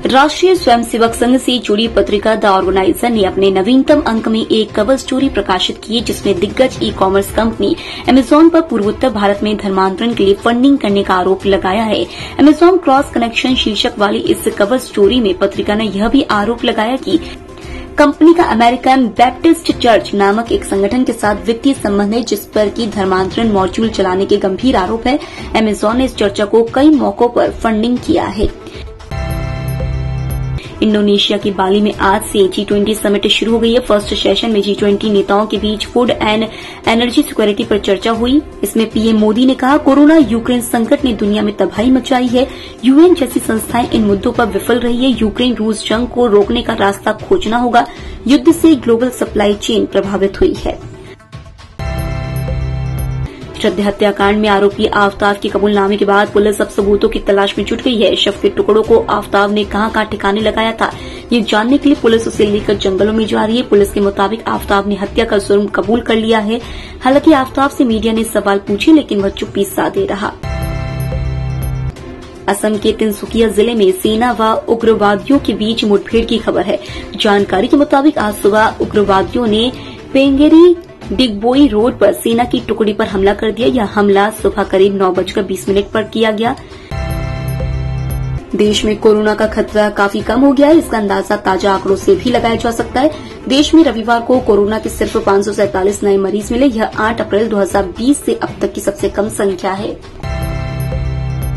राष्ट्रीय स्वयंसेवक संघ से जुड़ी पत्रिका द ऑर्गेनाइजर ने अपने नवीनतम अंक में एक कवर स्टोरी प्रकाशित की है, जिसमें दिग्गज ई कॉमर्स कंपनी अमेजॉन पर पूर्वोत्तर भारत में धर्मांतरण के लिए फंडिंग करने का आरोप लगाया है। अमेजॉन क्रॉस कनेक्शन शीर्षक वाली इस कवर स्टोरी में पत्रिका ने यह भी आरोप लगाया कि कंपनी का अमेरिकन बैप्टिस्ट चर्च नामक एक संगठन के साथ वित्तीय संबंध है, जिस पर की धर्मांतरण मॉड्यूल चलाने के गंभीर आरोप है। अमेजॉन ने इस चर्चा को कई मौकों पर फंडिंग किया है। इंडोनेशिया की बाली में आज से G20 समिट शुरू हो गई है। फर्स्ट सेशन में G20 नेताओं के बीच फूड एंड एनर्जी सिक्योरिटी पर चर्चा हुई। इसमें पीएम मोदी ने कहा, कोरोना यूक्रेन संकट ने दुनिया में तबाही मचाई है। यूएन जैसी संस्थाएं इन मुद्दों पर विफल रही है। यूक्रेन रूस जंग को रोकने का रास्ता खोजना होगा। युद्ध से ग्लोबल सप्लाई चेन प्रभावित हुई है। श्रद्धा हत्याकांड में आरोपी आफ्ताब के कबूलनामे के बाद पुलिस अब सबूतों की तलाश में जुट गई है। शव के टुकड़ों को आफ्ताब ने कहां ठिकाने लगाया था, ये जानने के लिए पुलिस उसे लेकर जंगलों में जा रही है। पुलिस के मुताबिक आफ्ताब ने हत्या का जुर्म कबूल कर लिया है। हालांकि आफ्ताब से मीडिया ने सवाल पूछे, लेकिन वह चुप्पी साधे रहा। असम के तिनसुकिया जिले में सेना व उग्रवादियों के बीच मुठभेड़ की खबर है। जानकारी के मुताबिक आज सुबह उग्रवादियों ने पेंगेरी डिगबोई रोड पर सेना की टुकड़ी पर हमला कर दिया। यह हमला सुबह करीब 9:20 पर किया गया। देश में कोरोना का खतरा काफी कम हो गया है। इसका अंदाजा ताजा आंकड़ों से भी लगाया जा सकता है। देश में रविवार को कोरोना के सिर्फ 547 नए मरीज मिले। यह 8 अप्रैल 2020 से अब तक की सबसे कम संख्या है।